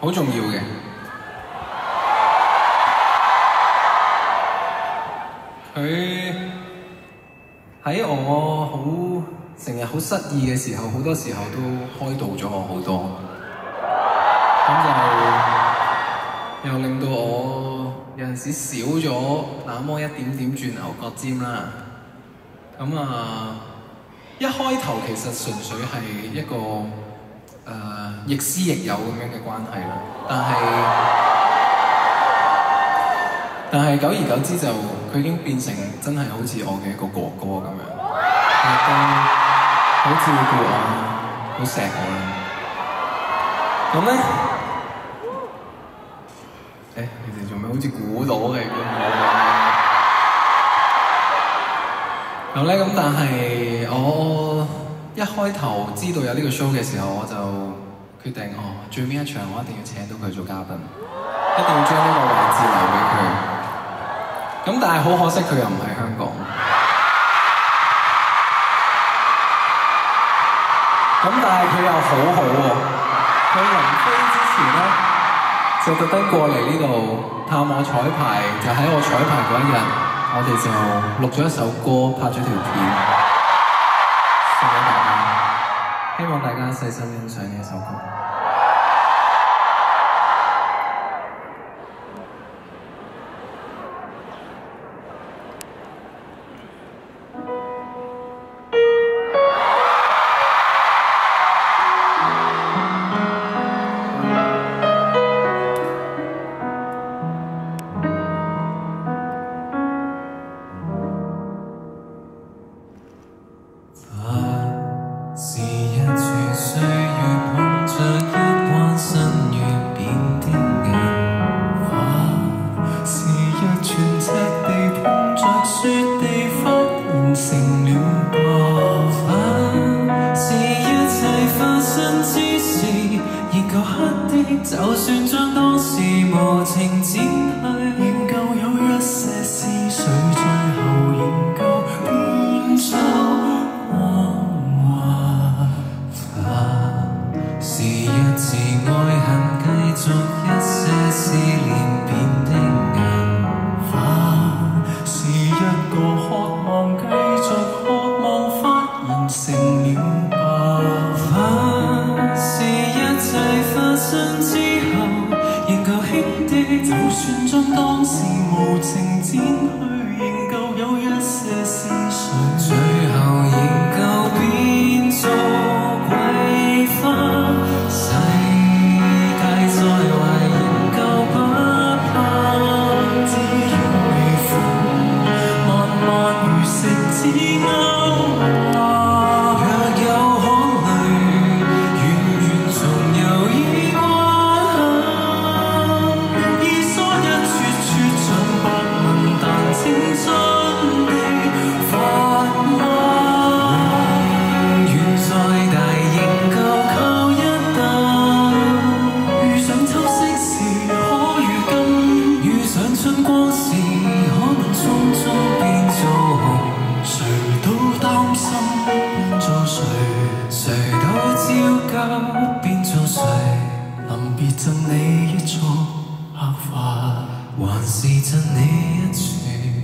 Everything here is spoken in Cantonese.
好重要嘅。佢喺我成日好失意嘅時候，好多時候都開導咗我好多，咁就又令到我有陣時少咗那麼一點點轉牛角尖啦。咁一開頭其實純粹係一個亦師亦友咁樣嘅關係啦，但係久而久之就佢已經變成真係好似我嘅一個哥哥咁樣，亦都好照顧我，好錫我啦。咁咧，你哋做咩好似估到嘅咁？咁咧，但係我一開頭知道有呢個 show 嘅時候，我就決定最尾一場我一定要請到佢做嘉賓，一定要將呢個位置留俾佢。咁但係好可惜，佢又唔喺香港。咁但係佢又好好喎，佢臨飛之前咧，就特登過嚟呢度探我彩排，就喺我彩排嗰一日，我哋就錄咗一首歌，拍咗條片，送俾大家。希望大家細心欣賞呢一首歌。 就算將當時無情剪去，仍舊有一些思緒，最後仍舊變作謊話。是一次愛恨繼續，一些思念變的銀花，是一個渴望繼續渴望，發現成了白髮，是一切發生之後仍舊輕的，就算將當時無情剪去，仍舊有一些思緒，最後仍舊變做桂花。世界再壞仍舊不怕，只願微風慢慢如食指勾畫。若有可淚，遠遠從猶已關口，願意梳一撮撮像白紋，但青春的發光。永遠再大仍舊靠一斗，遇上秋色時可如今，遇上春光時可能匆匆變做紅。誰都擔心變做誰，誰都焦急變做誰。臨別贈你一束白髮，還是贈你一串